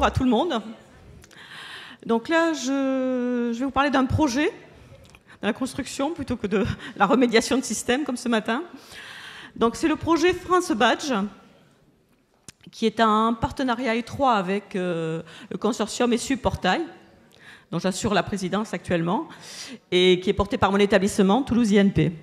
bonjour à tout le monde. Donc là, je vais vous parler d'un projet, de la construction plutôt que de la remédiation de système comme ce matin. Donc c'est le projet France Badge, qui est un partenariat étroit avec le consortium ESSU Portail, dont j'assure la présidence actuellement, et qui est porté par mon établissement Toulouse INP.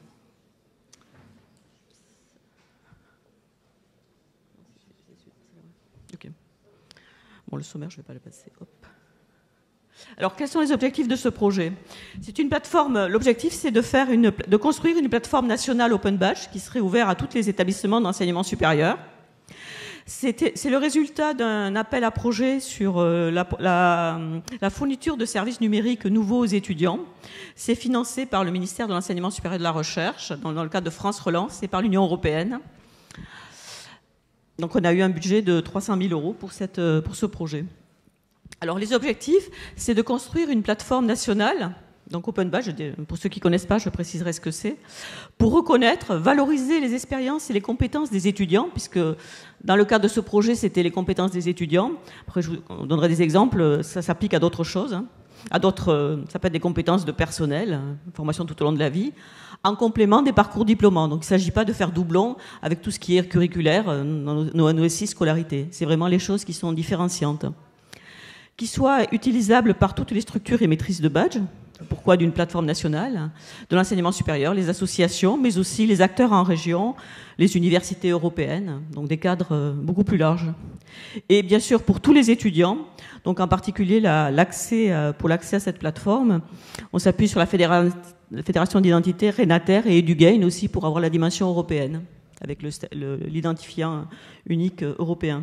Okay. Bon, le sommaire, je ne vais pas le passer. Hop. Alors, quels sont les objectifs de ce projet? C'est une plateforme. L'objectif, c'est de construire une plateforme nationale Open Badge qui serait ouverte à tous les établissements d'enseignement supérieur. C'est le résultat d'un appel à projet sur la fourniture de services numériques nouveaux aux étudiants. C'est financé par le ministère de l'Enseignement supérieur et de la Recherche, dans le cadre de France Relance, et par l'Union européenne. Donc on a eu un budget de 300 000 € pour ce projet. Alors les objectifs, c'est de construire une plateforme nationale, donc Open Badge, pour ceux qui ne connaissent pas, je préciserai ce que c'est, pour reconnaître, valoriser les expériences et les compétences des étudiants, puisque dans le cadre de ce projet, c'était les compétences des étudiants. Après, je vous donnerai des exemples, ça s'applique à d'autres choses, hein. Ça peut être des compétences de personnel, formation tout au long de la vie, en complément des parcours diplômants. Donc il ne s'agit pas de faire doublon avec tout ce qui est curriculaire dans nos SI scolarités. C'est vraiment les choses qui sont différenciantes. Qui soient utilisables par toutes les structures émettrices de badge. Pourquoi d'une plateforme nationale, de l'enseignement supérieur, les associations, mais aussi les acteurs en région, les universités européennes, donc des cadres beaucoup plus larges. Et bien sûr, pour tous les étudiants, donc en particulier pour l'accès à cette plateforme, on s'appuie sur la Fédération d'identité, Renater et EduGain aussi pour avoir la dimension européenne, avec l'identifiant unique européen.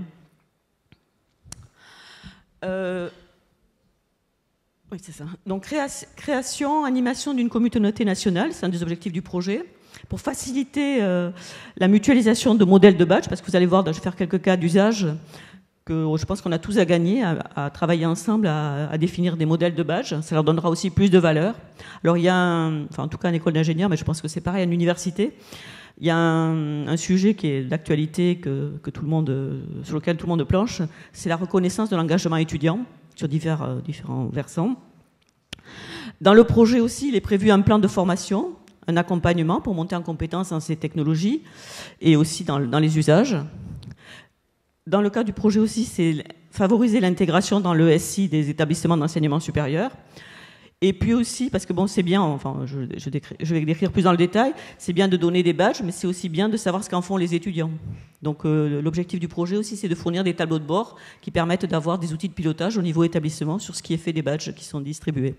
Oui, c'est ça. Donc, création, animation d'une communauté nationale, c'est un des objectifs du projet, pour faciliter la mutualisation de modèles de badge, parce que vous allez voir, je vais faire quelques cas d'usage que je pense qu'on a tous à gagner, à travailler ensemble, à définir des modèles de badge. Ça leur donnera aussi plus de valeur. Alors, il y a, en tout cas, en école d'ingénieur, mais je pense que c'est pareil à l'université, il y a un sujet qui est d'actualité sur lequel tout le monde planche, c'est la reconnaissance de l'engagement étudiant sur différents versants. Dans le projet aussi, il est prévu un plan de formation, un accompagnement pour monter en compétence dans ces technologies et aussi dans les usages. Dans le cas du projet aussi, c'est favoriser l'intégration dans le SI des établissements d'enseignement supérieur. Et puis aussi, parce que bon, c'est bien, enfin, je vais décrire plus dans le détail, c'est bien de donner des badges, mais c'est aussi bien de savoir ce qu'en font les étudiants. Donc l'objectif du projet aussi, c'est de fournir des tableaux de bord qui permettent d'avoir des outils de pilotage au niveau établissement sur ce qui est fait des badges qui sont distribués.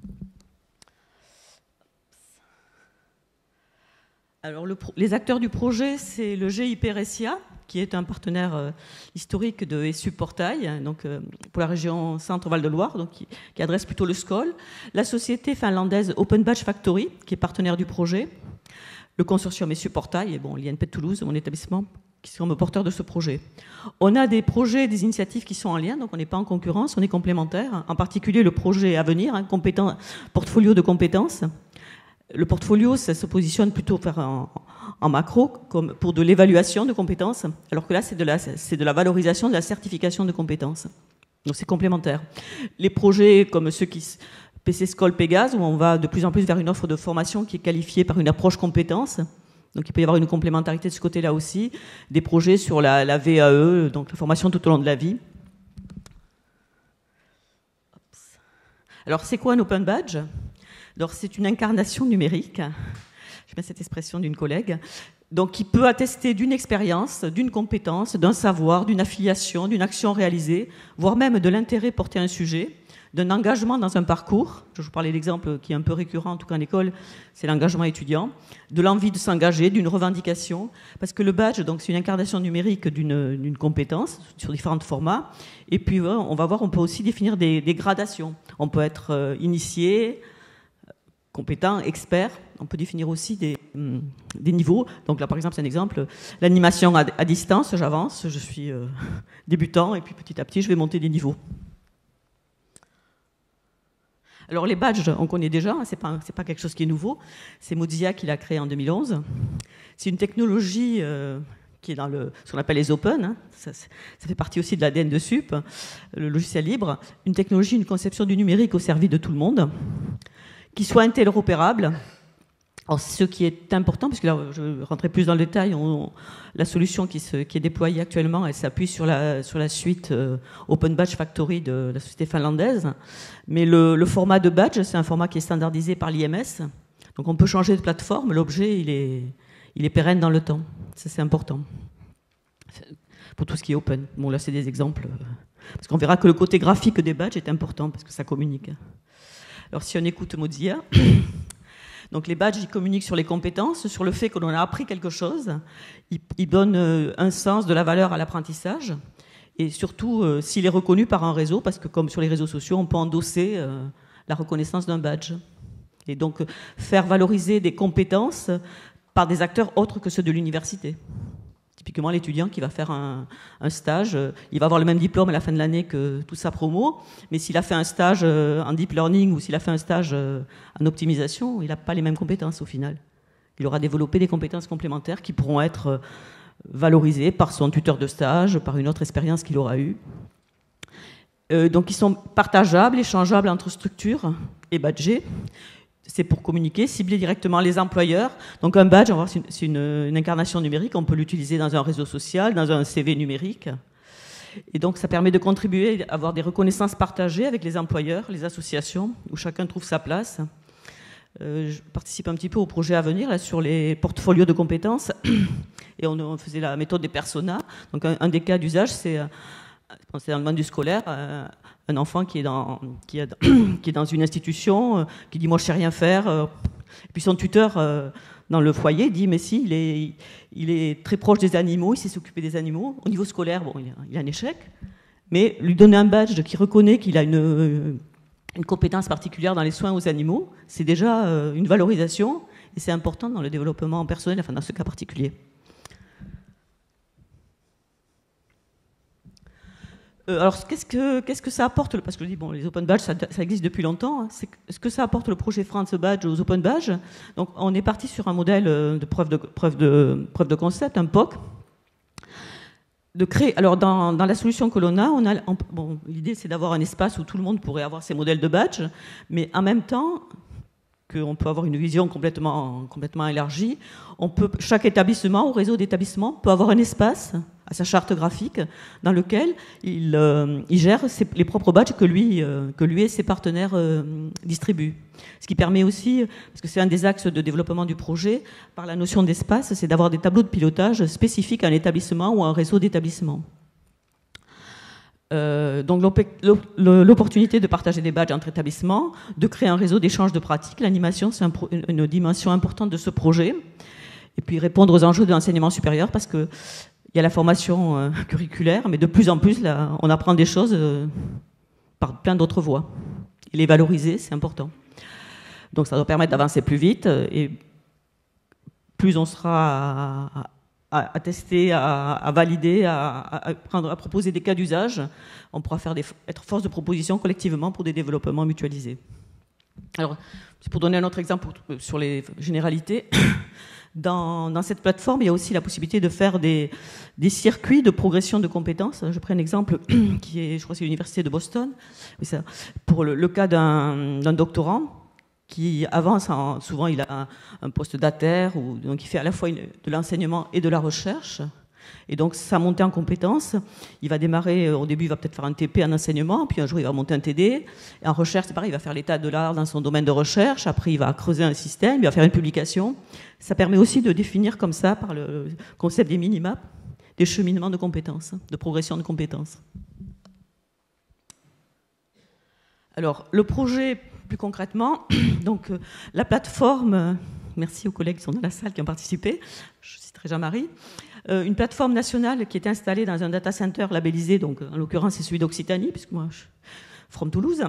Alors les acteurs du projet, c'est le GIP RSIA, qui est un partenaire historique de ESSU Portail, donc pour la région Centre-Val de Loire, donc qui adresse plutôt le SCOL, la société finlandaise Open Badge Factory, qui est partenaire du projet, le consortium ESSU Portail et bon, l'INP de Toulouse, mon établissement, qui sont porteurs de ce projet. On a des projets, des initiatives qui sont en lien, donc on n'est pas en concurrence, on est complémentaires, en particulier le projet à venir, portfolio de compétences. Le portfolio, ça se positionne plutôt en macro, comme pour de l'évaluation de compétences, alors que là, c'est de la valorisation, de la certification de compétences. Donc c'est complémentaire. Les projets comme ceux PC Scol Pégase, où on va de plus en plus vers une offre de formation qui est qualifiée par une approche compétences. Donc il peut y avoir une complémentarité de ce côté-là aussi. Des projets sur la VAE, donc la formation tout au long de la vie. Alors c'est quoi un Open Badge ? Alors, c'est une incarnation numérique, je mets cette expression d'une collègue, donc qui peut attester d'une expérience, d'une compétence, d'un savoir, d'une affiliation, d'une action réalisée, voire même de l'intérêt porté à un sujet, d'un engagement dans un parcours. Je vous parlais d'exemple qui est un peu récurrent, en tout cas en école, c'est l'engagement étudiant, de l'envie de s'engager, d'une revendication, parce que le badge, donc, c'est une incarnation numérique d'une compétence sur différents formats. Et puis, on va voir, on peut aussi définir des gradations. On peut être initié, compétent, expert. On peut définir aussi des niveaux. Donc là, par exemple, c'est un exemple. L'animation à distance, j'avance, je suis débutant, et puis petit à petit, je vais monter des niveaux. Alors les badges, on connaît déjà, c'est pas quelque chose qui est nouveau. C'est Mozilla qui l'a créé en 2011. C'est une technologie qui est dans ce qu'on appelle les open, hein. Ça fait partie aussi de l'ADN de SUP, le logiciel libre, une technologie, une conception du numérique au service de tout le monde, qui soit interopérable. Alors, ce qui est important, puisque là, je vais rentrer plus dans le détail, la solution qui est déployée actuellement, elle s'appuie sur la suite Open Badge Factory de la société finlandaise. Mais le format de badge, c'est un format qui est standardisé par l'IMS. Donc, on peut changer de plateforme. L'objet, il est pérenne dans le temps. Ça, c'est important. Pour tout ce qui est open. Bon, là, c'est des exemples. Parce qu'on verra que le côté graphique des badges est important, parce que ça communique. Alors, si on écoute Mozilla... Donc les badges, ils communiquent sur les compétences, sur le fait que l'on a appris quelque chose. Ils donnent un sens, de la valeur à l'apprentissage. Et surtout, s'il est reconnu par un réseau, parce que comme sur les réseaux sociaux, on peut endosser la reconnaissance d'un badge. Et donc faire valoriser des compétences par des acteurs autres que ceux de l'université. Typiquement, l'étudiant qui va faire un stage, il va avoir le même diplôme à la fin de l'année que toute sa promo, mais s'il a fait un stage en deep learning ou s'il a fait un stage en optimisation, il n'a pas les mêmes compétences au final. Il aura développé des compétences complémentaires qui pourront être valorisées par son tuteur de stage, par une autre expérience qu'il aura eue. Donc, ils sont partageables, échangeables entre structures et badgés. C'est pour communiquer, cibler directement les employeurs. Donc un badge, c'est une incarnation numérique, on peut l'utiliser dans un réseau social, dans un CV numérique. Et donc ça permet de contribuer à avoir des reconnaissances partagées avec les employeurs, les associations, où chacun trouve sa place. Je participe un petit peu au projet à venir là, sur les portfolios de compétences. Et on faisait la méthode des personas. Donc un des cas d'usage, c'est dans le monde du scolaire, un enfant qui est dans une institution, qui dit « moi je sais rien faire ». Et puis son tuteur dans le foyer dit « mais si, il est très proche des animaux, il sait s'occuper des animaux ». Au niveau scolaire, bon, il a un échec, mais lui donner un badge qui reconnaît qu'il a une compétence particulière dans les soins aux animaux, c'est déjà une valorisation, et c'est important dans le développement personnel, enfin dans ce cas particulier. Alors, qu'est-ce que ça apporte? Parce que je dis, bon, les open badges, ça existe depuis longtemps. Hein. Ce que ça apporte le projet France Badge aux open badges. Donc, on est parti sur un modèle de preuve de concept, un POC. De créer. Alors, dans la solution que l'on a, bon, l'idée, c'est d'avoir un espace où tout le monde pourrait avoir ses modèles de badge, mais en même temps, qu'on peut avoir une vision complètement élargie. Chaque établissement ou réseau d'établissements peut avoir un espace à sa charte graphique dans lequel il gère les propres badges que lui et ses partenaires distribuent. Ce qui permet aussi, parce que c'est un des axes de développement du projet, par la notion d'espace, c'est d'avoir des tableaux de pilotage spécifiques à un établissement ou à un réseau d'établissements. Donc l'opportunité de partager des badges entre établissements, de créer un réseau d'échange de pratiques. L'animation, c'est une dimension importante de ce projet. Et puis répondre aux enjeux de l'enseignement supérieur, parce qu'il y a la formation curriculaire, mais de plus en plus, là, on apprend des choses par plein d'autres voies. Et les valoriser, c'est important. Donc ça doit permettre d'avancer plus vite, et plus on sera à tester, à valider, à proposer des cas d'usage, on pourra être force de proposition collectivement pour des développements mutualisés. Alors, c'est pour donner un autre exemple sur les généralités. Dans cette plateforme, il y a aussi la possibilité de faire des circuits de progression de compétences. Je prends un exemple qui est, je crois que c'est l'université de Boston, pour le cas d'un doctorant qui avance, souvent il a un poste d'ATER, donc il fait à la fois de l'enseignement et de la recherche. Et donc sa montée en compétences, il va démarrer, au début il va peut-être faire un TP en enseignement, puis un jour il va monter un TD. Et en recherche, c'est pareil, il va faire l'état de l'art dans son domaine de recherche, après il va creuser un système, il va faire une publication. Ça permet aussi de définir comme ça, par le concept des mini-maps, des cheminements de compétences, de progression de compétences. Alors, le projet, plus concrètement, donc la plateforme, merci aux collègues qui sont dans la salle, qui ont participé, je citerai Jean-Marie, une plateforme nationale qui est installée dans un data center labellisé, donc en l'occurrence c'est celui d'Occitanie, puisque moi je suis from Toulouse.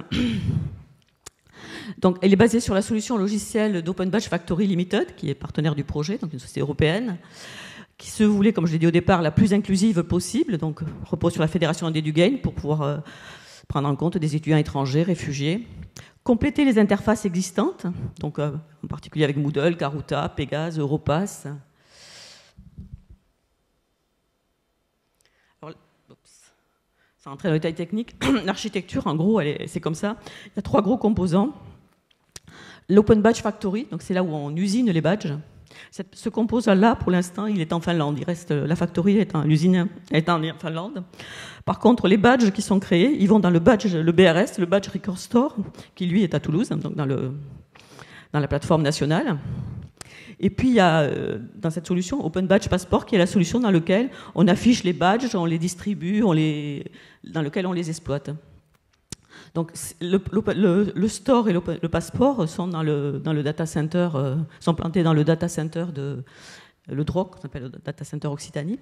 Donc elle est basée sur la solution logicielle d'Open Badge Factory Limited, qui est partenaire du projet, donc une société européenne, qui se voulait, comme je l'ai dit au départ, la plus inclusive possible, donc repose sur la fédération d'EduGain pour pouvoir prendre en compte des étudiants étrangers, réfugiés, compléter les interfaces existantes, donc en particulier avec Moodle, Karuta, Pégase, Europass. Alors, sans rentrer dans les détails techniques, l'architecture, en gros, c'est comme ça. Il y a 3 gros composants. L'Open Badge Factory, donc c'est là où on usine les badges. Ce composant-là, pour l'instant, il est en Finlande. La factory l'usine est en Finlande. Par contre, les badges qui sont créés, ils vont dans le BRS, le Badge Record Store, qui lui est à Toulouse, donc dans la plateforme nationale. Et puis, il y a dans cette solution Open Badge Passport, qui est la solution dans laquelle on affiche les badges, on les distribue, dans lequel on les exploite. Donc, le store et le passeport sont dans le data center, sont plantés dans le data center le DROC, qu'on appelle le data center Occitanie.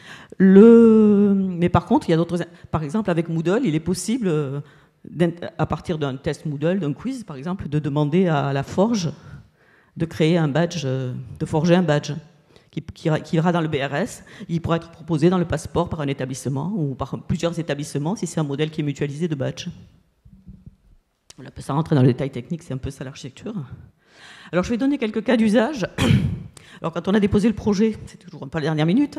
Mais par contre, il y a d'autres. Par exemple, avec Moodle, il est possible, à partir d'un test Moodle, d'un quiz, par exemple, de demander à la forge de créer un badge, de forger un badge qui ira dans le BRS. Il pourra être proposé dans le passeport par un établissement ou par plusieurs établissements si c'est un modèle qui est mutualisé de badge. On peut ça rentrer dans les détails techniques, c'est un peu ça l'architecture. Alors je vais donner quelques cas d'usage. Alors quand on a déposé le projet, c'est toujours pas la dernière minute,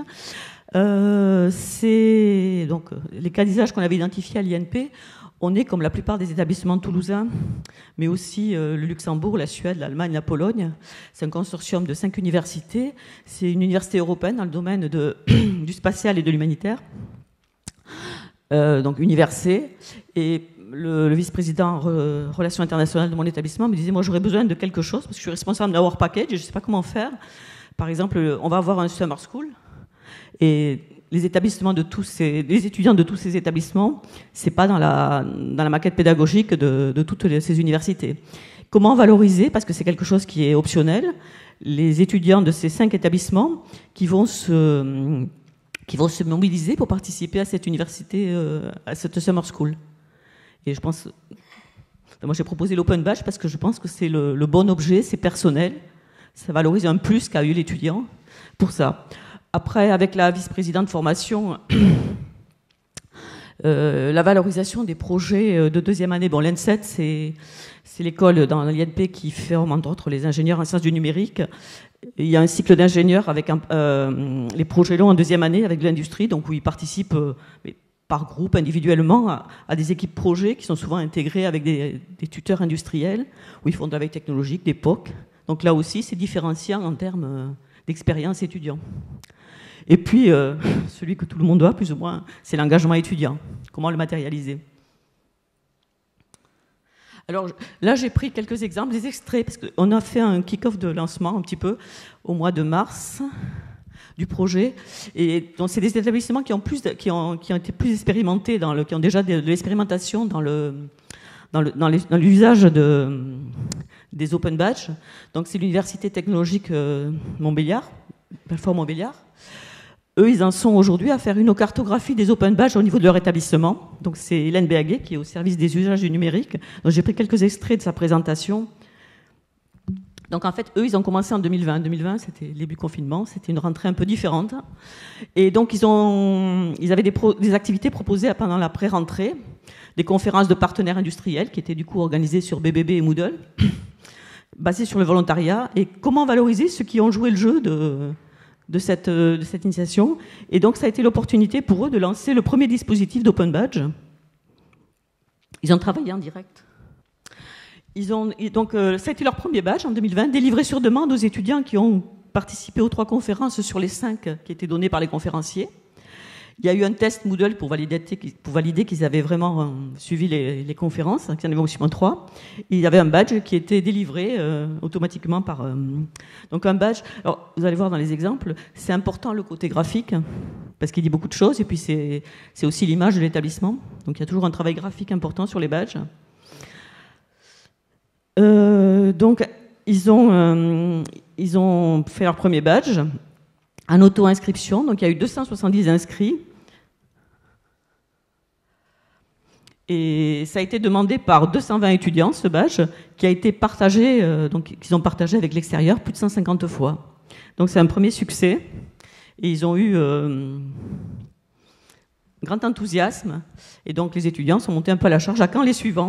c'est donc les cas d'usage qu'on avait identifiés à l'INP. On est comme la plupart des établissements toulousains, mais aussi le Luxembourg, la Suède, l'Allemagne, la Pologne. C'est un consortium de 5 universités. C'est une université européenne dans le domaine du spatial et de l'humanitaire. Donc Universi. Et le vice-président Relations internationales de mon établissement me disait, moi j'aurais besoin de quelque chose, parce que je suis responsable d'un Work Package et je ne sais pas comment faire. Par exemple, on va avoir un summer school, et les établissements les étudiants de tous ces établissements, c'est pas dans la maquette pédagogique de toutes ces universités. Comment valoriser, parce que c'est quelque chose qui est optionnel, les étudiants de ces 5 établissements qui vont se mobiliser pour participer à cette université, à cette summer school. Et je pense, moi j'ai proposé l'Open Badge parce que je pense que c'est le bon objet, c'est personnel, ça valorise un plus qu'a eu l'étudiant pour ça. Après, avec la vice-présidente de formation, la valorisation des projets de 2e année. Bon, l'ENSET, c'est l'école dans l'INP qui forme entre autres les ingénieurs en sciences du numérique. Il y a un cycle d'ingénieurs avec les projets longs en 2e année avec de l'industrie, donc où ils participent par groupe, individuellement, à des équipes projets qui sont souvent intégrées avec des tuteurs industriels, où ils font de la veille technologique, des POC. Donc là aussi, c'est différenciant en termes d'expérience étudiant. Et puis, celui que tout le monde doit, plus ou moins, c'est l'engagement étudiant. Comment le matérialiser? Alors là, j'ai pris quelques exemples, des extraits, parce qu'on a fait un kick-off de lancement un petit peu au mois de mars du projet. Et donc, c'est des établissements qui ont été plus expérimentés, qui ont déjà de l'expérimentation dans l'usage des Open Badge. Donc, c'est l'Université technologique Montbéliard, plateforme Montbéliard. Eux, ils en sont aujourd'hui à faire une cartographie des Open Badge au niveau de leur établissement. Donc, c'est Hélène Béhaguet qui est au service des usages du numérique. Donc, j'ai pris quelques extraits de sa présentation. Donc, en fait, eux, ils ont commencé en 2020. 2020, c'était le début du confinement. C'était une rentrée un peu différente. Et donc, ils avaient des activités proposées pendant la pré-rentrée, des conférences de partenaires industriels qui étaient du coup organisées sur BBB et Moodle, basées sur le volontariat. Et comment valoriser ceux qui ont joué le jeu de cette initiation. Et donc, ça a été l'opportunité pour eux de lancer le premier dispositif d'Open Badge. Ils ont travaillé en direct. Donc, ça a été leur premier badge en 2020, délivré sur demande aux étudiants qui ont participé aux 3 conférences sur les 5 qui étaient données par les conférenciers. Il y a eu un test Moodle pour valider qu'ils avaient vraiment suivi les conférences, qu'il y en avait aussi 3. Et il y avait un badge qui était délivré automatiquement par... Donc un badge, alors vous allez voir dans les exemples, c'est important le côté graphique, parce qu'il dit beaucoup de choses, et puis c'est aussi l'image de l'établissement. Donc il y a toujours un travail graphique important sur les badges. Donc ils ont fait leur premier badge en auto-inscription, donc il y a eu 270 inscrits. Et ça a été demandé par 220 étudiants, ce badge, qui a été partagé, donc qu'ils ont partagé avec l'extérieur plus de 150 fois. Donc c'est un premier succès. Et ils ont eu grand enthousiasme. Et donc les étudiants sont montés un peu à la charge. À quand les suivants?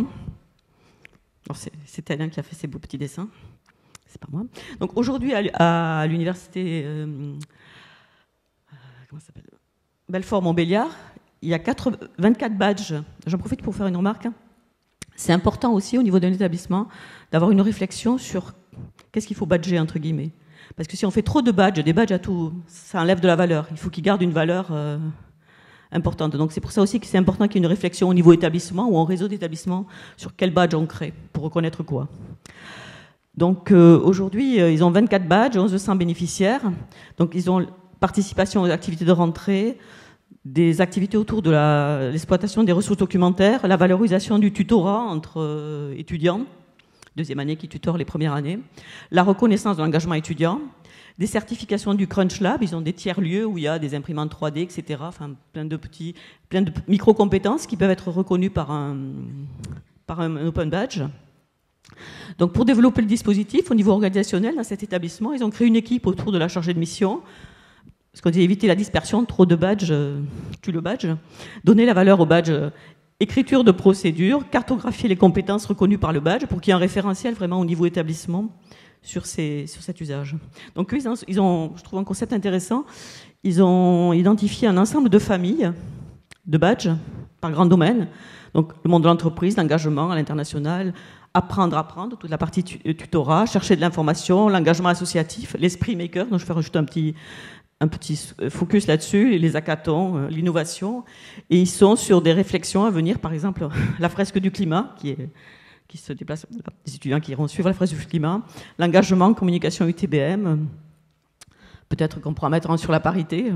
C'est Alain qui a fait ces beaux petits dessins. C'est pas moi. Donc aujourd'hui, à l'université... comment ça s'appelle? Belfort-Montbéliard, il y a 24 badges. J'en profite pour faire une remarque. C'est important aussi au niveau d'un établissement d'avoir une réflexion sur qu'est-ce qu'il faut badger, entre guillemets. Parce que si on fait trop de badges, des badges à tout, ça enlève de la valeur. Il faut qu'ils gardent une valeur importante. Donc c'est pour ça aussi que c'est important qu'il y ait une réflexion au niveau établissement ou en réseau d'établissements sur quel badge on crée, pour reconnaître quoi. Donc aujourd'hui, ils ont 24 badges, 1100 bénéficiaires. Donc ils ont participation aux activités de rentrée, des activités autour de l'exploitation des ressources documentaires, la valorisation du tutorat entre étudiants, deuxième année qui tutorent les premières années, la reconnaissance de l'engagement étudiant, des certifications du Crunch Lab, ils ont des tiers-lieux où il y a des imprimantes 3D, etc. Enfin, plein de micro-compétences qui peuvent être reconnues par un Open Badge. Donc pour développer le dispositif au niveau organisationnel dans cet établissement, ils ont créé une équipe autour de la chargée de mission, parce qu'on dit éviter la dispersion, trop de badges tue le badge, donner la valeur au badge, écriture de procédure, cartographier les compétences reconnues par le badge pour qu'il y ait un référentiel vraiment au niveau établissement sur cet usage. Donc ils ont, je trouve un concept intéressant, ils ont identifié un ensemble de familles de badges par grand domaine, donc le monde de l'entreprise, l'engagement à l'international, apprendre, toute la partie tutorat, chercher de l'information, l'engagement associatif, l'esprit maker, donc je vais rajouter un petit focus là-dessus, les hackathons, l'innovation, et ils sont sur des réflexions à venir, par exemple la fresque du climat, qui se déplace, les étudiants qui iront suivre la fresque du climat, l'engagement, communication UTBM, peut-être qu'on pourra mettre sur la parité.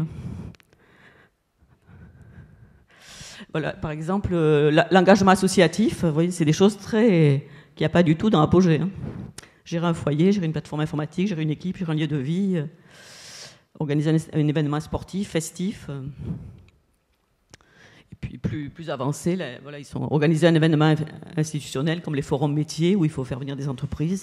Voilà, par exemple, l'engagement associatif, vous voyez, c'est des choses qu'il n'y a pas du tout dans Apogée. Hein. Gérer un foyer, gérer une plateforme informatique, gérer une équipe, gérer un lieu de vie, organiser un événement sportif, festif. Et puis plus avancé, là, voilà, ils sont organisés un événement institutionnel comme les forums métiers où il faut faire venir des entreprises.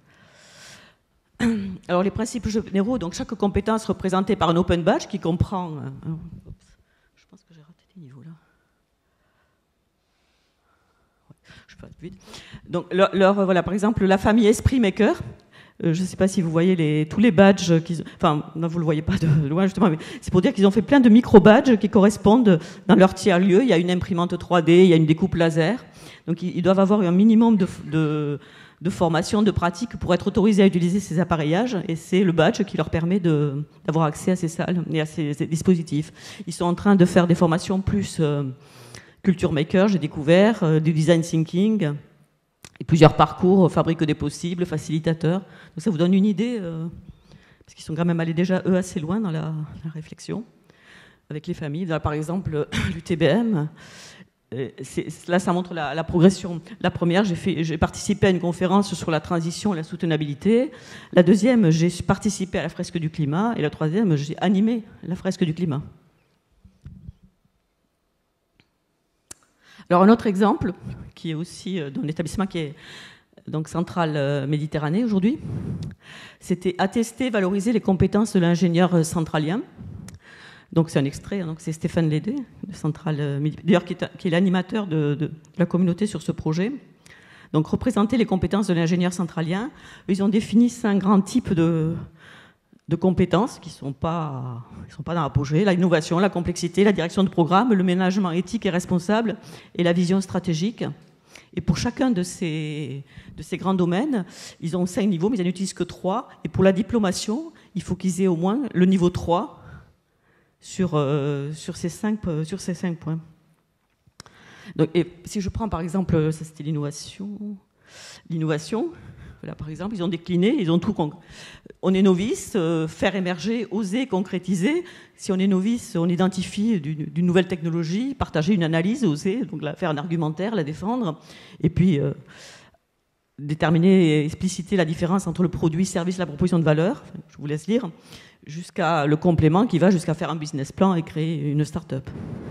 Alors les principes généraux, donc chaque compétence représentée par un open badge qui comprend. Je pense que j'ai raté des niveaux là. Je passe vite. Donc voilà, par exemple la famille Esprit Maker. Je ne sais pas si vous voyez tous les badges qu'ils... Enfin, non, vous ne le voyez pas de loin, justement, mais c'est pour dire qu'ils ont fait plein de micro-badges qui correspondent dans leur tiers-lieu. Il y a une imprimante 3D, il y a une découpe laser. Donc, ils doivent avoir un minimum de formation, de pratique pour être autorisés à utiliser ces appareillages. Et c'est le badge qui leur permet d'avoir accès à ces salles et à ces dispositifs. Ils sont en train de faire des formations plus culture maker, j'ai découvert, du design thinking... Et plusieurs parcours, fabrique des possibles, facilitateurs. Donc ça vous donne une idée, parce qu'ils sont quand même allés déjà, eux, assez loin dans la réflexion, avec les familles. Là, par exemple, l'UTBM, là, ça montre la progression. La première, j'ai participé à une conférence sur la transition et la soutenabilité. La deuxième, j'ai participé à la fresque du climat. Et la troisième, j'ai animé la fresque du climat. Alors un autre exemple, qui est aussi dans l'établissement qui est donc Centrale Méditerranée aujourd'hui, c'était attester, valoriser les compétences de l'ingénieur centralien. Donc c'est un extrait, donc c'est Stéphane Lédé, de Centrale Méditerranée, d'ailleurs qui est l'animateur de la communauté sur ce projet. Donc représenter les compétences de l'ingénieur centralien. Ils ont défini 5 grands types de compétences qui ne sont pas dans l'apogée, l'innovation, la complexité, la direction de programme, le management éthique et responsable et la vision stratégique. Et pour chacun de ces grands domaines, ils ont 5 niveaux, mais ils n'en utilisent que 3. Et pour la diplomation, il faut qu'ils aient au moins le niveau 3 sur ces 5 points. Donc, et si je prends par exemple, ça c'était l'innovation... Voilà, par exemple, ils ont décliné, ils ont tout. On est novice, faire émerger, oser, concrétiser. Si on est novice, on identifie d'une nouvelle technologie, partager une analyse, oser, donc faire un argumentaire, la défendre, et puis déterminer et expliciter la différence entre le produit, service, la proposition de valeur. Enfin, je vous laisse lire, jusqu'à le complément qui va jusqu'à faire un business plan et créer une start-up.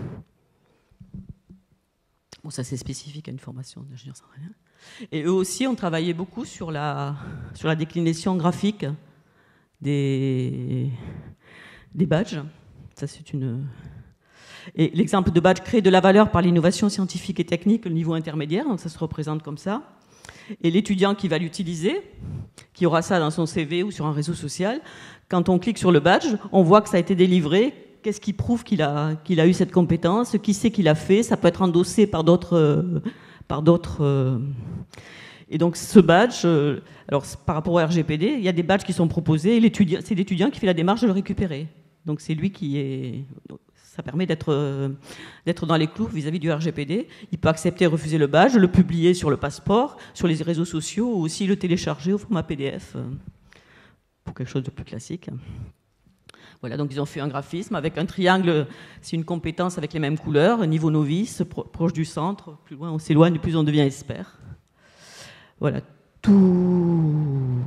Bon, ça c'est spécifique à une formation d'ingénieur centralien. Et eux aussi ont travaillé beaucoup sur la déclinaison graphique des badges. Ça, c'est Et l'exemple de badge crée de la valeur par l'innovation scientifique et technique, le niveau intermédiaire, donc ça se représente comme ça. Et l'étudiant qui va l'utiliser, qui aura ça dans son CV ou sur un réseau social, quand on clique sur le badge, on voit que ça a été délivré qu'est-ce qui prouve qu'il a eu cette compétence, qui c'est qui l'a fait, ça peut être endossé par d'autres... Et donc ce badge, alors par rapport au RGPD, il y a des badges qui sont proposés, et c'est l'étudiant qui fait la démarche de le récupérer. Donc c'est lui qui est... Ça permet d'être dans les clous vis-à-vis du RGPD. Il peut accepter et refuser le badge, le publier sur le passeport, sur les réseaux sociaux, ou aussi le télécharger au format PDF, pour quelque chose de plus classique. Voilà, donc ils ont fait un graphisme avec un triangle, c'est une compétence avec les mêmes couleurs, niveau novice, proche du centre, plus loin on s'éloigne, plus on devient expert. Voilà, tout...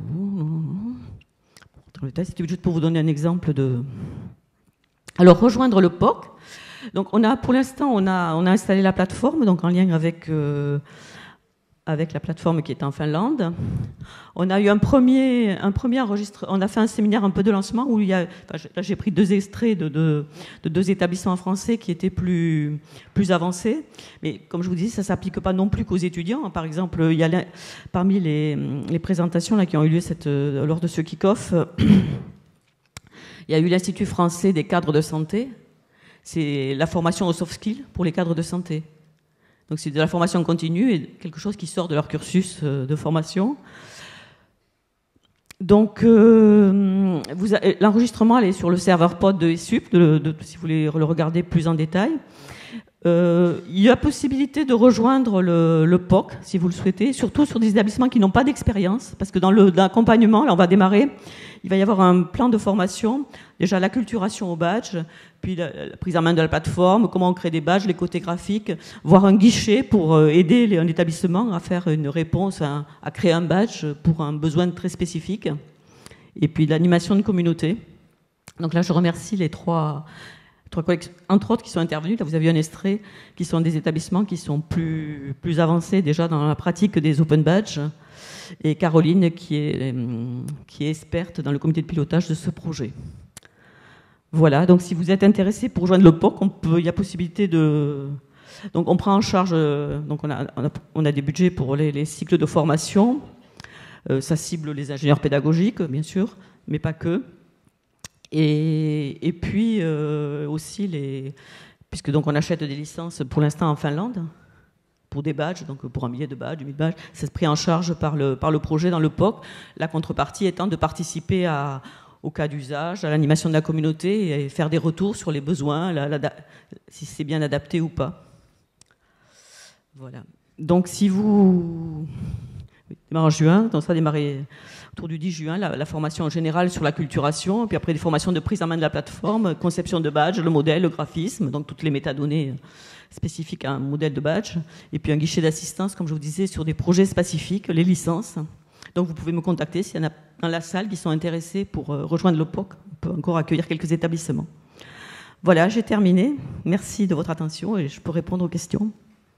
C'était juste pour vous donner un exemple de... Alors, rejoindre le POC. Donc, pour l'instant, on a installé la plateforme, donc en lien avec la plateforme qui est en Finlande. On a eu un premier enregistrement. On a fait un séminaire un peu de lancement où là, j'ai pris 2 extraits de 2 établissements français qui étaient plus avancés. Mais comme je vous dis, ça ne s'applique pas non plus qu'aux étudiants. Par exemple, il y a parmi les présentations là, qui ont eu lieu lors de ce kick-off, il y a eu l'Institut français des cadres de santé. C'est la formation aux soft skills pour les cadres de santé. Donc c'est de la formation continue et quelque chose qui sort de leur cursus de formation. Donc l'enregistrement est sur le serveur pod de ESUP, si vous voulez le regarder plus en détail. Il y a possibilité de rejoindre le POC, si vous le souhaitez, surtout sur des établissements qui n'ont pas d'expérience, parce que dans l'accompagnement, là on va démarrer, il va y avoir un plan de formation, déjà l'acculturation au badge, puis la prise en main de la plateforme, comment on crée des badges, les côtés graphiques, voire un guichet pour aider un établissement à faire une réponse, à créer un badge pour un besoin très spécifique, et puis l'animation de communauté. Donc là je remercie les trois collègues, entre autres, qui sont intervenus. Là, vous avez un extrait, qui sont des établissements qui sont plus avancés déjà dans la pratique des open badges. Et Caroline, qui est experte dans le comité de pilotage de ce projet. Voilà, donc si vous êtes intéressé pour rejoindre le POC, il y a possibilité de... Donc on prend en charge... Donc on a des budgets pour les cycles de formation. Ça cible les ingénieurs pédagogiques, bien sûr, mais pas que. Et puis aussi puisque donc on achète des licences pour l'instant en Finlande pour des badges, donc pour 1 millier de badges, 1000 badges, c'est pris en charge par le projet dans le POC. La contrepartie étant de participer au cas d'usage, à l'animation de la communauté et faire des retours sur les besoins, si c'est bien adapté ou pas. Voilà. Donc si vous démarre en juin, donc ça va démarrer autour du 10 juin, la formation en général sur l'acculturation, puis après des formations de prise en main de la plateforme, conception de badge, le modèle, le graphisme, donc toutes les métadonnées spécifiques à un modèle de badge, et puis un guichet d'assistance, comme je vous disais, sur des projets spécifiques, les licences. Donc vous pouvez me contacter s'il y en a dans la salle qui sont intéressés pour rejoindre le POC. On peut encore accueillir quelques établissements. Voilà, j'ai terminé. Merci de votre attention et je peux répondre aux questions.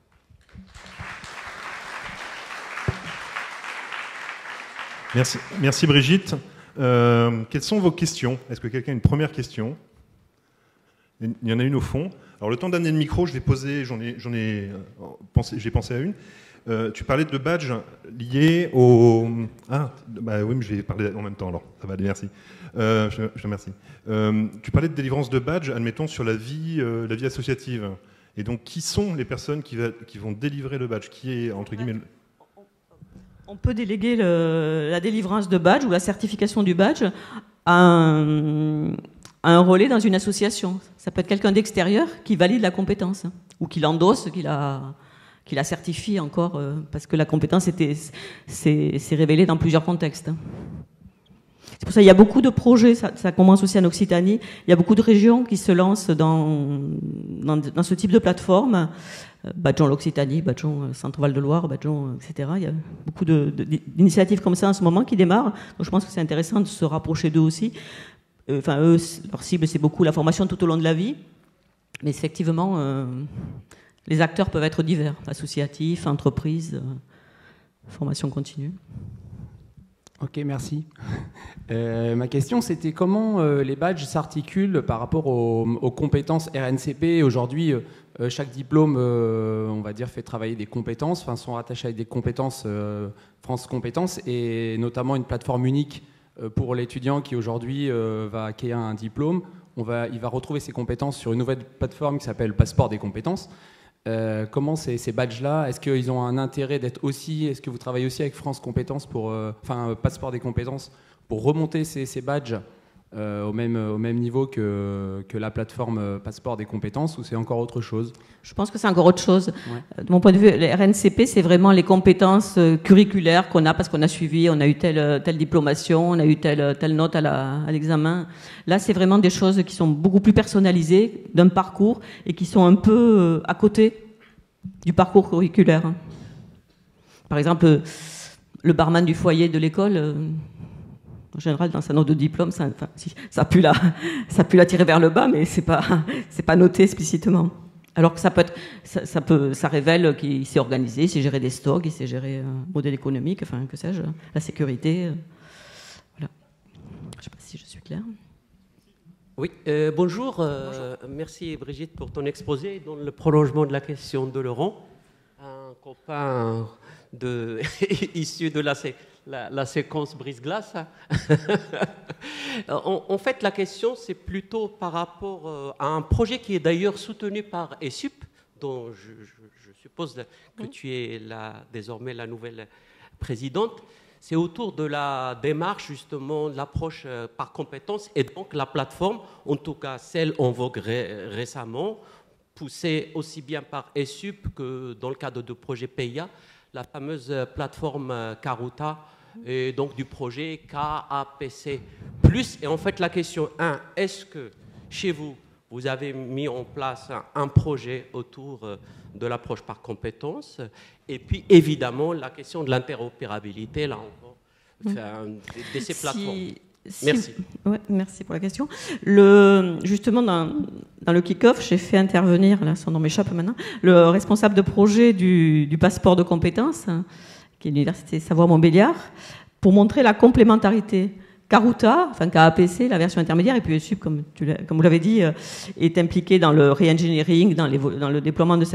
Merci Brigitte. Quelles sont vos questions? Est-ce que quelqu'un a une première question? Il y en a une au fond. Alors le temps d'amener le micro, je vais poser, j'ai pensé à une. Tu parlais de badges liés au... Ah, bah oui, mais je vais parler en même temps alors. Ça va aller, merci. Je te remercie. Tu parlais de délivrance de badges, admettons, sur la vie associative. Et donc, qui sont les personnes qui vont délivrer le badge? Qui est, entre guillemets... On peut déléguer la délivrance de badge ou la certification du badge à un relais dans une association. Ça peut être quelqu'un d'extérieur qui valide la compétence ou qui l'endosse, qui la certifie encore, parce que la compétence s'est révélée dans plusieurs contextes. C'est pour ça qu'il y a beaucoup de projets, ça commence aussi en Occitanie, il y a beaucoup de régions qui se lancent dans ce type de plateforme. Badgeon l'Occitanie, Badgeon Centre-Val de Loire, Badgeon, etc. Il y a beaucoup d'initiatives comme ça en ce moment qui démarrent. Donc je pense que c'est intéressant de se rapprocher d'eux aussi. Enfin, eux, leur cible, c'est beaucoup la formation tout au long de la vie. Mais effectivement, les acteurs peuvent être divers, associatifs, entreprises, formation continue. Ok, merci. Ma question, c'était comment les badges s'articulent par rapport aux compétences RNCP. Aujourd'hui, chaque diplôme, on va dire, fait travailler des compétences, enfin, sont rattachés avec des compétences, France Compétences, et notamment une plateforme unique pour l'étudiant qui aujourd'hui va acquérir un diplôme. il va retrouver ses compétences sur une nouvelle plateforme qui s'appelle Passeport des compétences. Comment ces badges-là, est-ce qu'ils ont un intérêt d'être aussi, est-ce que vous travaillez aussi avec France Compétences pour, Passeport des compétences, pour remonter ces badges au même niveau que la plateforme Passeport des compétences, ou c'est encore autre chose? Je pense que c'est encore autre chose. Ouais. De mon point de vue, les RNCP, c'est vraiment les compétences curriculaires qu'on a parce qu'on a suivi, on a eu telle diplomation, on a eu telle note à l'examen. Là, c'est vraiment des choses qui sont beaucoup plus personnalisées d'un parcours et qui sont un peu à côté du parcours curriculaire. Par exemple, le barman du foyer de l'école... En général, dans sa note de diplôme, ça pue la tirer vers le bas, mais c'est pas noté explicitement. Alors que ça révèle qu'il s'est organisé, il sait gérer des stocks, il sait gérer un modèle économique, enfin, que sais-je, la sécurité. Voilà. Je ne sais pas si je suis claire. Oui, bonjour. Bonjour. Merci Brigitte pour ton exposé. Dans le prolongement de la question de Laurent, un copain issu de la séquence brise-glace. En fait, la question, c'est plutôt par rapport à un projet qui est d'ailleurs soutenu par ESUP, dont je suppose que tu es désormais la nouvelle présidente. C'est autour de la démarche, justement, de l'approche par compétences, et donc la plateforme, en tout cas celle en vogue récemment, poussée aussi bien par ESUP que dans le cadre de projet PIA, la fameuse plateforme Karuta, et donc du projet KAPC+. Et en fait, la question 1, est-ce que chez vous, vous avez mis en place un projet autour de l'approche par compétences? Et puis, évidemment, la question de l'interopérabilité, là encore, de ces plateformes. Merci. Ouais, merci pour la question. Justement, dans le kick-off, j'ai fait intervenir, là, son nom m'échappe maintenant, le responsable de projet du passeport de compétences, qui est l'Université Savoie-Montbéliard, pour montrer la complémentarité. Karuta, enfin KAPC, la version intermédiaire, et puis ESUP, comme vous l'avez dit, est impliqué dans le re-engineering, dans le déploiement de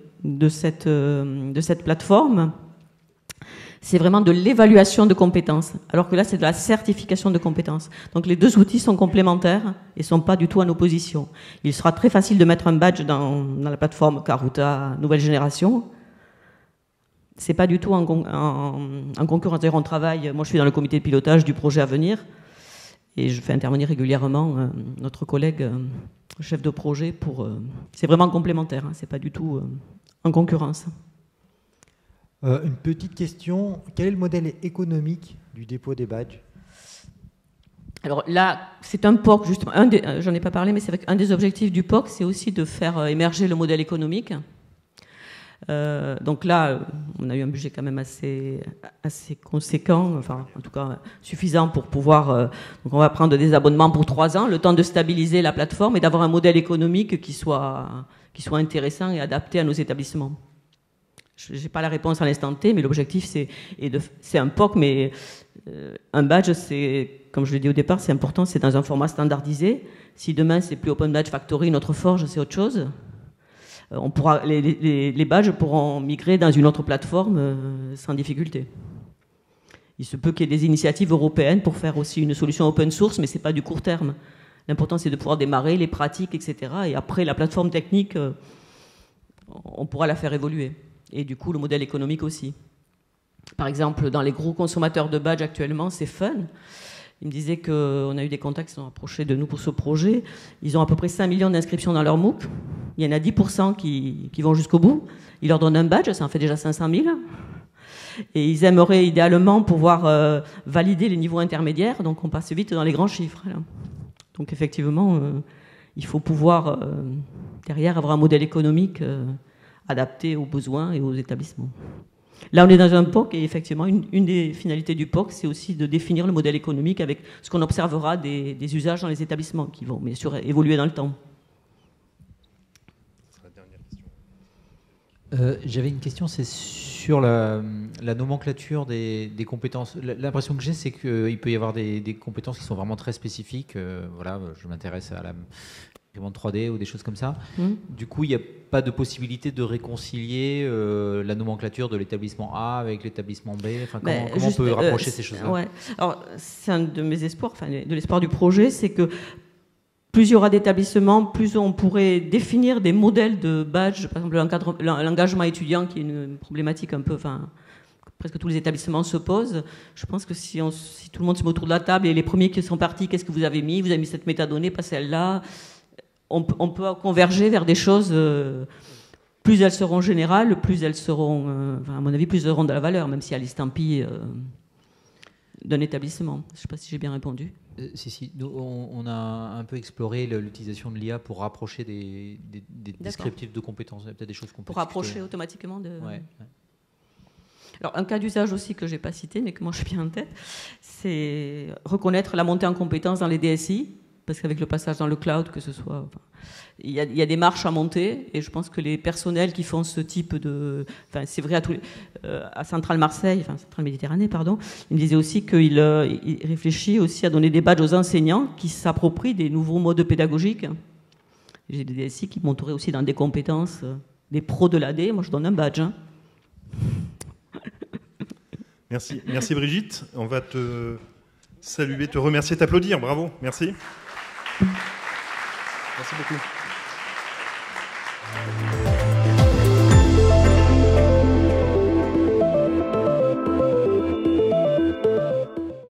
cette plateforme. C'est vraiment de l'évaluation de compétences, alors que là, c'est de la certification de compétences. Donc les deux outils sont complémentaires et ne sont pas du tout en opposition. Il sera très facile de mettre un badge dans la plateforme Karuta Nouvelle Génération. C'est pas du tout en concurrence. D'ailleurs, on travaille, moi je suis dans le comité de pilotage du projet à venir, et je fais intervenir régulièrement notre collègue chef de projet c'est vraiment complémentaire, hein, c'est pas du tout en concurrence. Une petite question, quel est le modèle économique du dépôt des badges? Alors là, c'est un POC, justement, j'en ai pas parlé, mais c'est vrai qu'un des objectifs du POC, c'est aussi de faire émerger le modèle économique. Donc là, on a eu un budget quand même assez conséquent, enfin en tout cas suffisant pour pouvoir... donc on va prendre des abonnements pour 3 ans, le temps de stabiliser la plateforme et d'avoir un modèle économique qui soit intéressant et adapté à nos établissements. Je n'ai pas la réponse à l'instant T, mais l'objectif c'est un POC, mais un badge, c'est, comme je l'ai dit au départ, c'est important, c'est dans un format standardisé. Si demain c'est plus Open Badge Factory, notre forge, c'est autre chose. Les badges pourront migrer dans une autre plateforme sans difficulté. Il se peut qu'il y ait des initiatives européennes pour faire aussi une solution open source, mais ce n'est pas du court terme. L'important, c'est de pouvoir démarrer les pratiques, etc. Et après, la plateforme technique, on pourra la faire évoluer. Et du coup, le modèle économique aussi. Par exemple, dans les gros consommateurs de badges actuellement, c'est Fun. Ils me disaient qu'on a eu des contacts qui sont approchés de nous pour ce projet. Ils ont à peu près 5 millions d'inscriptions dans leur MOOC. Il y en a 10% qui vont jusqu'au bout. Ils leur donnent un badge, ça en fait déjà 500 000. Et ils aimeraient idéalement pouvoir valider les niveaux intermédiaires. Donc on passe vite dans les grands chiffres. Là. Donc effectivement, il faut pouvoir derrière avoir un modèle économique adapté aux besoins et aux établissements. Là, on est dans un POC et effectivement, une des finalités du POC, c'est aussi de définir le modèle économique avec ce qu'on observera des usages dans les établissements qui vont bien sûr évoluer dans le temps. J'avais une question, c'est sur la nomenclature des compétences. L'impression que j'ai, c'est qu'il peut y avoir des compétences qui sont vraiment très spécifiques. Voilà, je m'intéresse à la imprimante 3D ou des choses comme ça. Du coup, il n'y a pas de possibilité de réconcilier la nomenclature de l'établissement A avec l'établissement B. Enfin, comment on peut rapprocher ces choses-là? Ouais. Alors, c'est un de mes espoirs, enfin, de l'espoir du projet, c'est que plus il y aura d'établissements, plus on pourrait définir des modèles de badge, par exemple l'engagement étudiant, qui est une problématique un peu, enfin, presque tous les établissements se posent. Je pense que si tout le monde se met autour de la table et les premiers qui sont partis, qu'est-ce que vous avez mis? Vous avez mis cette métadonnée, pas celle-là. On peut converger vers des choses. Plus elles seront générales, plus elles seront, à mon avis, plus elles auront de la valeur, même si à l'estampille d'un établissement. Je ne sais pas si j'ai bien répondu. Si. Nous, on a un peu exploré l'utilisation de l'IA pour rapprocher des descriptifs de compétences. Il y a peut-être des choses qu'on peut pour rapprocher automatiquement de... Ouais. Alors, un cas d'usage aussi que je n'ai pas cité, mais que moi je suis bien en tête, c'est reconnaître la montée en compétences dans les DSI, parce qu'avec le passage dans le cloud, que ce soit... Enfin, il y a des marches à monter, et je pense que les personnels qui font ce type de... Enfin, c'est vrai à Centrale Marseille, enfin Centrale Méditerranée, pardon, il me disait aussi qu'il réfléchit aussi à donner des badges aux enseignants qui s'approprient des nouveaux modes pédagogiques. J'ai des DSI qui monteraient aussi dans des compétences, des pros de l'AD. Moi, je donne un badge. Hein. Merci Brigitte. On va te saluer, te remercier, t'applaudir. Bravo, merci. Merci beaucoup.